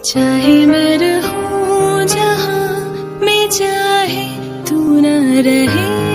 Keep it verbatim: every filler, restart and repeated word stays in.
चाहे मैं रहूं जहां मैं, चाहे तू न रहे।